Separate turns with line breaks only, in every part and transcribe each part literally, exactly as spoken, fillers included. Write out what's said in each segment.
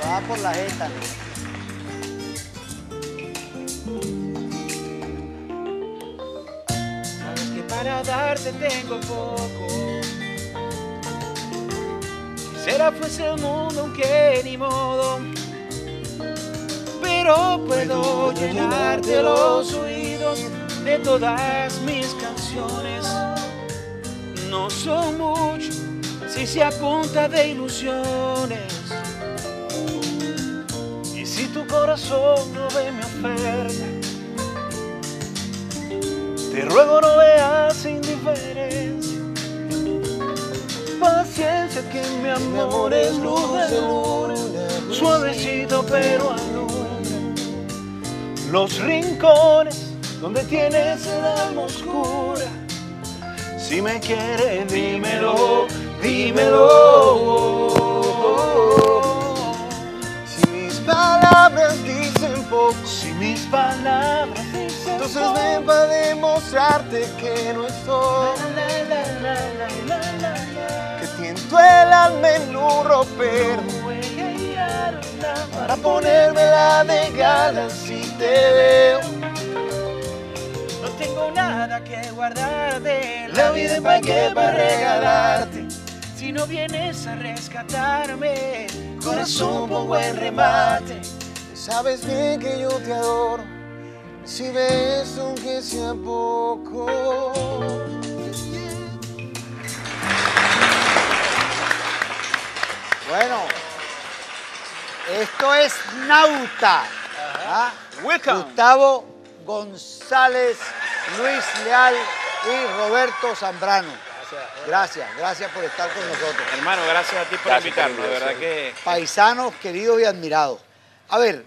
Va por la jeta.
Sabes que para darte tengo poco. Quisiera fuese el mundo, aunque ni modo. Pero puedo llenarte los oídos de todas mis canciones. No son muchos si se apunta de ilusiones. Y si tu corazón no ve mi oferta, te ruego no veas indiferencia. Paciencia que mi amor es luz de luna, suavecito pero alumbra los rincones donde tienes el alma oscura. Si me quieres, dímelo, dímelo.
Si mis palabras dicen poco,
Si mis palabras dicen
entonces
poco,
ven para demostrarte que no estoy.
la, la, la, la, la, la, la.
Que tiento el alma en un ropero para ponérmela de gala si te veo.
No tengo nada que guardar de
La vida es pa' qué, pa' regalarte.
Si no vienes a rescatarme,
Corazón pongo en remate. Sabes bien que yo te adoro. Si ves aunque sea poco.
Bueno, esto es Nauta. ¿Ah?
Welcome.
Gustavo González, Luis Leal y Roberto Zambrano. Gracias, gracias por estar con nosotros.
Hermano, gracias a ti por
Gracias,
invitarnos, de
querido,
verdad
sí.
que...
Paisanos queridos y admirados. A ver,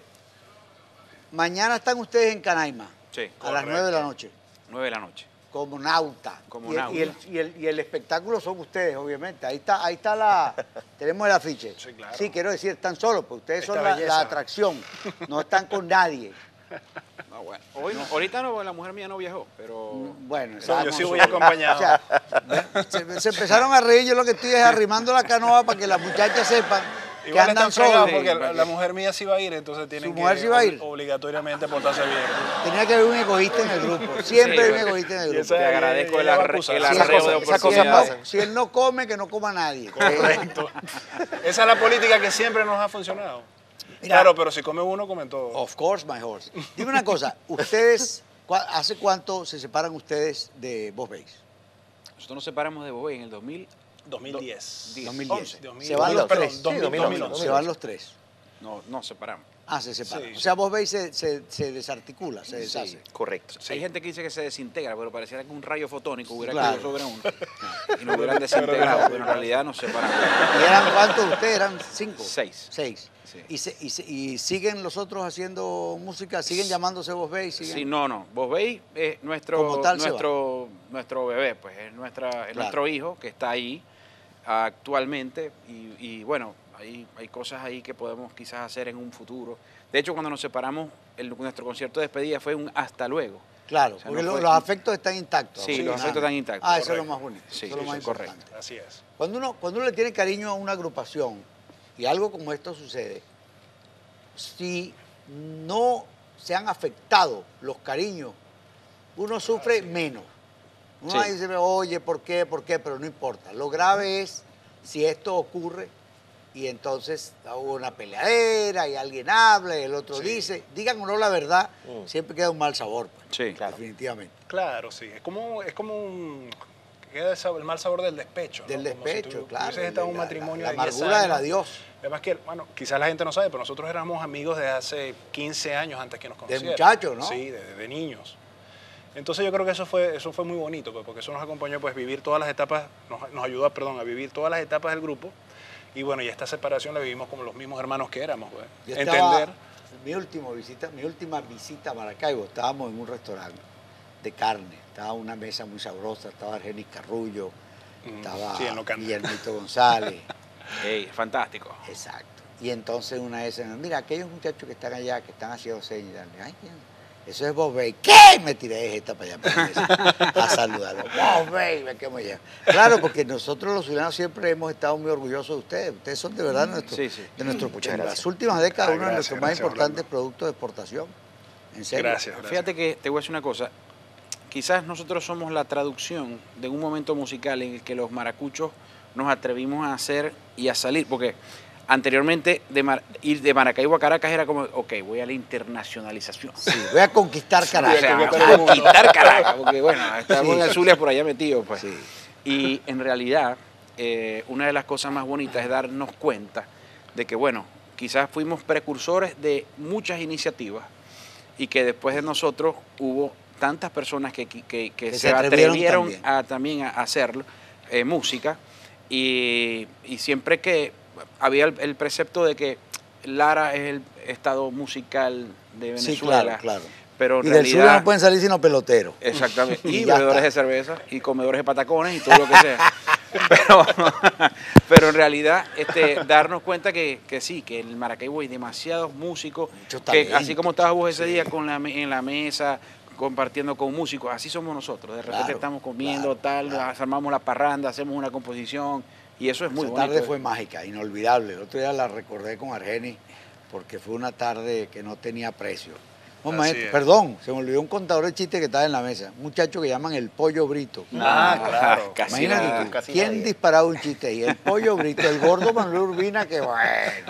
mañana están ustedes en Canaima,
Sí,
a las
correcto.
nueve de la noche,
nueve de la noche.
como Nauta.
Como
y, el,
Nauta.
y, el, y, el, y el espectáculo son ustedes, obviamente. Ahí está, ahí está la... tenemos el afiche.
Sí, claro.
Sí, quiero decir, están solos, porque ustedes son
Esta
la,
belleza.
la atracción. No están con nadie.
No, bueno. Hoy, ahorita no, la mujer mía no viajó, pero...
Bueno,
No,
estábamos
yo sí voy
nosotros.
acompañado.
O sea, se, se empezaron a reír, yo lo que estoy es arrimando la canoa para que las muchachas sepan que
Igual
andan
están fregados
solos.
porque
Sí,
la, la mujer mía sí va a ir, entonces tienen
¿Su mujer
que
sí va a ir?
ob- obligatoriamente portarse bien.
Tenía que haber un egoísta en el grupo. Siempre
Sí,
hay un
bueno.
egoísta en el
Y
grupo.
esa-
Te agradezco el,
ella va a
arre,
acusar.
el
Sí,
Si
esas
arreo
cosas-
de
esas cosas
oportunidades.
pasan.
Si él no come, que no coma nadie.
Correcto. Esa es la política que siempre nos ha funcionado.
Mira.
Claro, pero si come uno, comen todos.
Of course, my horse. Dime una cosa, ustedes, ¿cuá- ¿hace cuánto se separan ustedes de Vos Veis?
Nosotros nos separamos de Bobé en el dos mil...
dos mil diez.
Diez.
dos mil
once,
diez.
dos mil
Se van los
perdón,
tres.
dos mil,
Sí,
dos mil
dos mil,
Se van los tres.
No, nos separamos.
Ah, se separan.
Sí,
o sea,
sí.
Vos Veis se, se, se desarticula, se deshace.
Sí.
Correcto.
Hay gente que dice que se desintegra, pero pareciera que un rayo fotónico hubiera
Claro.
caído sobre uno y nos hubieran desintegrado, pero en realidad nos separamos.
¿Y eran cuántos ustedes? ¿Eran cinco?
Seis.
Seis.
Sí.
¿Y, se- y, se- y siguen los otros haciendo música? ¿Siguen llamándose Vos Veis? ¿Siguen?
Sí, no, no. Vos veis, es nuestro,
Como tal se
nuestro, nuestro bebé, pues es, nuestra, es
Claro.
nuestro hijo que está ahí actualmente y, y bueno, hay, hay cosas ahí que podemos quizás hacer en un futuro. De hecho, cuando nos separamos, el, nuestro concierto de despedida fue un hasta luego.
Claro,
O sea,
porque
no
lo-
fue-
los afectos están intactos.
Sí,
no
los
nada.
afectos están intactos,
Ah, eso es lo
correcto.
más bonito.
Sí,
eso es lo
sí,
más
sí, correcto.
importante.
Así es.
Cuando uno, cuando uno le tiene cariño a una agrupación y algo como esto sucede, si no se han afectado los cariños, uno sufre menos. Uno
Sí.
ahí dice, oye, ¿por qué? ¿Por qué? Pero no importa. Lo grave es si esto ocurre y entonces hubo una peleadera y alguien habla y el otro dice, digan o no la verdad,
Mm.
siempre queda un mal sabor. Pues,
Sí.
definitivamente.
Claro, sí. Es como, es como un... Queda el, sabor- el mal sabor del despecho. ¿no?
Del
Como si
despecho,
tú
claro.
hubieses estado en un
la-
matrimonio
la,
de
la
diez
amargura del
años.
adiós.
Además que, bueno, quizás la gente no sabe, pero nosotros éramos amigos desde hace quince años antes que nos conocieran.
muchachos, ¿no?
Sí, de, de niños. Entonces yo creo que eso fue, eso fue muy bonito, pues, porque eso nos acompañó pues vivir todas las etapas, nos, nos ayudó, perdón, a vivir todas las etapas del grupo. Y bueno, y esta separación la vivimos como los mismos hermanos que éramos, pues.
Yo estaba-
Entender.
Mi, último visita, mi última visita a Maracaibo, estábamos en un restaurante de carne, estaba una mesa muy sabrosa, estaba Argenis Carrullo,
Mm,
estaba
sí, en Locan.
Guillermito González,
Ey, fantástico.
exacto. Y entonces una de esas, mira, aquellos muchachos que están allá, que están haciendo señas, ay, ¿quién? Eso es Bob Bay. ¿Qué? Me tiré de jeta para allá para la mesa, a saludarlo. Bob Bay, me quemo ya. Claro, porque nosotros los zulianos siempre hemos estado muy orgullosos de ustedes. Ustedes son de verdad nuestros,
Sí, sí.
de nuestros,
Muchas
en
gracias.
las últimas décadas,
Ay,
uno de
gracias,
nuestros más
gracias,
importantes
Orlando.
productos de exportación. En serio.
Gracias, gracias.
Fíjate que te voy a decir una cosa. Quizás nosotros somos la traducción de un momento musical en el que los maracuchos nos atrevimos a hacer y a salir, porque anteriormente de Mar- ir de Maracaibo a Caracas era como, ok, voy a la internacionalización.
Sí, voy a conquistar
O
Caracas.
sea,
conquistar el
a
mundo.
quitar Caracas, porque bueno, estamos
Sí.
en el Zulia por allá metidos, pues.
Sí.
Y en realidad, eh, una de las cosas más bonitas es darnos cuenta de que, bueno, quizás fuimos precursores de muchas iniciativas y que después de nosotros hubo tantas personas que, que, que
Que
se,
se atrevieron
atrevieron
también.
a también a hacerlo, eh, música, y, y siempre que había el, el precepto de que Lara es el estado musical de
Sí,
Venezuela,
claro, claro.
pero en
Y del sur
realidad...
no pueden salir sino peloteros.
Exactamente.
Y
Y
ya
bebedores
está.
de cerveza y comedores de patacones y todo lo que sea. Pero, pero en realidad, este, darnos cuenta que, que sí, que en el Maracaibo hay demasiados músicos,
Mucho
que
talento,
así como estabas vos ese
sí.
día con la, me- en la mesa, compartiendo con músicos, así somos nosotros. De repente
Claro,
estamos comiendo,
claro,
tal,
claro.
armamos la parranda, hacemos una composición y eso es muy
Esa
bonito.
tarde fue mágica, inolvidable. El otro día la recordé con Argeni porque fue una tarde que no tenía precio. No,
Así
maestro,
es.
perdón, se me olvidó un contador de chistes que estaba en la mesa. Un muchacho que llaman el Pollo Brito.
Ah, claro.
Casi
Imagínate
nada.
tú,
Casi
¿quién
nadie.
disparaba un chiste ahí? El Pollo Brito, el gordo Manuel Urbina, que bueno.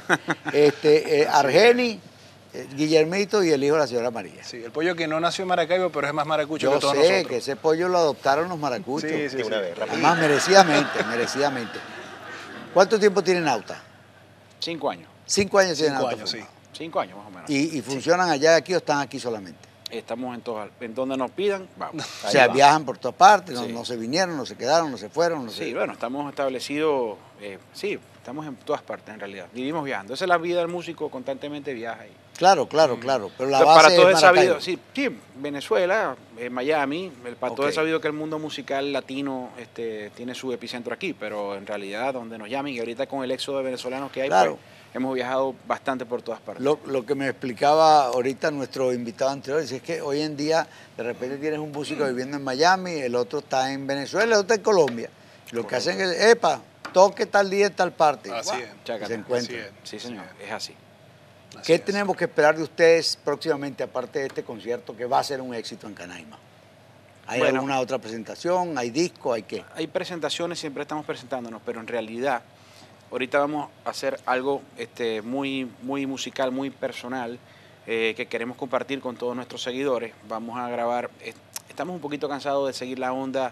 Este, eh, Argeni, eh, Guillermito y el hijo de la señora María.
Sí, el pollo que no nació en Maracaibo, pero es más maracucho
Yo
que todos
sé
nosotros.
que ese pollo lo adoptaron los maracuchos.
Sí, sí,
De
sí.
una vez, rapidito.
Además, merecidamente, merecidamente. ¿Cuánto tiempo tiene Nauta?
Cinco años.
Cinco años tiene
Cinco
Nauta
años, sí.
formado.
Cinco años más o menos.
¿Y, y funcionan allá de aquí o están aquí solamente?
Estamos en todas, en donde nos pidan, vamos.
O sea, viajan por todas partes, no,
Sí.
no se vinieron, no se quedaron, no se fueron. No
Sí,
se...
bueno, estamos establecidos, eh, sí, estamos en todas partes en realidad. Vivimos viajando. Esa es la vida del músico, constantemente viaja. Y,
Claro, claro, claro. Pero la
Pero
base
para todos
es
es
Maracaibo.
sabido, sí, sí, Venezuela, eh, Miami, el- para todos
Ok.
es sabido que el mundo musical latino este, tiene su epicentro aquí, pero en realidad donde nos llamen, y ahorita con el éxodo de venezolanos que hay,
Claro.
pues, hemos viajado bastante por todas partes.
Lo, lo que me explicaba ahorita nuestro invitado anterior es que hoy en día de repente tienes un músico viviendo en Miami, el otro está en Venezuela, el otro está en Colombia. Lo que hacen es, epa, toque tal día en tal parte.
Así
Guau,
es.
Chácata.
se encuentran.
Así
Sí, señor, es así.
Así
¿Qué
es.
tenemos que esperar de ustedes próximamente, aparte de este concierto que va a ser un éxito en Canaima? ¿Hay
Bueno.
alguna otra presentación? ¿Hay disco? ¿Hay qué?
Hay presentaciones, siempre estamos presentándonos, pero en realidad ahorita vamos a hacer algo este, muy, muy musical, muy personal, eh, que queremos compartir con todos nuestros seguidores. Vamos a grabar, est- estamos un poquito cansados de seguir la onda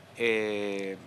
eh,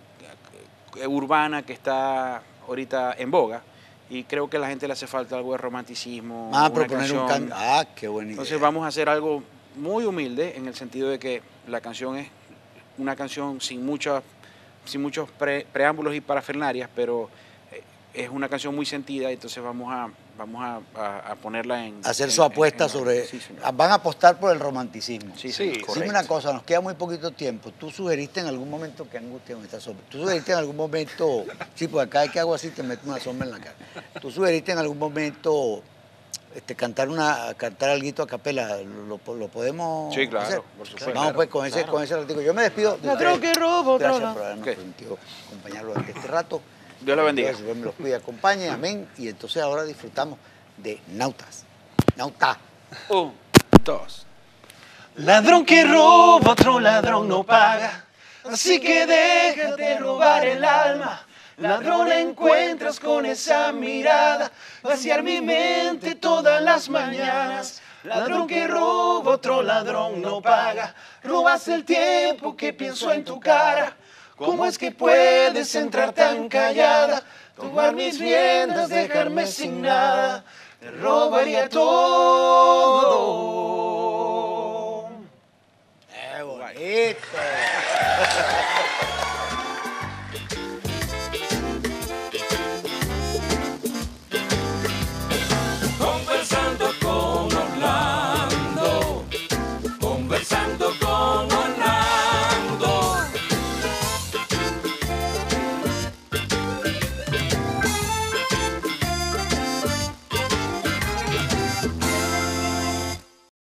urbana que está ahorita en boga, y creo que a la gente le hace falta algo de romanticismo.
Vamos a
una
proponer un
canción.
can... Ah, qué buena idea.
Entonces vamos a hacer algo muy humilde en el sentido de que la canción es una canción sin muchas, sin muchos pre- preámbulos y parafernarias, pero eh, es una canción muy sentida, entonces vamos a, vamos a, a- a ponerla en...
Hacer
en-
su apuesta
en- en-
sobre...
Sí, señor.
Van a apostar por el romanticismo.
Sí,
Sí,
sí,
sí.
Dime una cosa, nos queda muy poquito tiempo. ¿Tú sugeriste en algún momento, qué angustia con esta sombra? ¿Tú sugeriste en algún momento, sí, pues acá hay que hago así, te meto una sombra en la cara. ¿Tú sugeriste en algún momento este, cantar una cantar algo a capela? ¿Lo, lo- lo podemos
Sí, claro,
hacer?
por supuesto.
Vamos pues con ese,
Claro.
con ese ratico. Yo me despido de
Ladrón
ustedes.
que roba otro
Gracias
ladrón.
por habernos
Ok.
permitido acompañarlo durante este rato.
Dios lo bendiga.
Dios me los cuide, acompañe, amén. Y entonces ahora disfrutamos de Nautas. Nauta.
Un, dos.
Ladrón que roba, otro ladrón no paga. Así que deja de robar el alma. Ladrón la encuentras con esa mirada, vaciar mi mente todas las mañanas. Ladrón que roba, otro ladrón no paga. Robas el tiempo que pienso en tu cara. ¿Cómo es que puedes entrar tan callada? Tomar mis riendas, dejarme sin nada. Te robaría todo